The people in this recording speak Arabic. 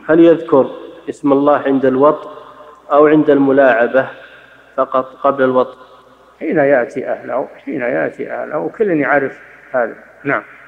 هل يذكر اسم الله عند الوطء أو عند الملاعبة فقط قبل الوطء؟ حين يأتي أهله وكل يعرف هذا. نعم.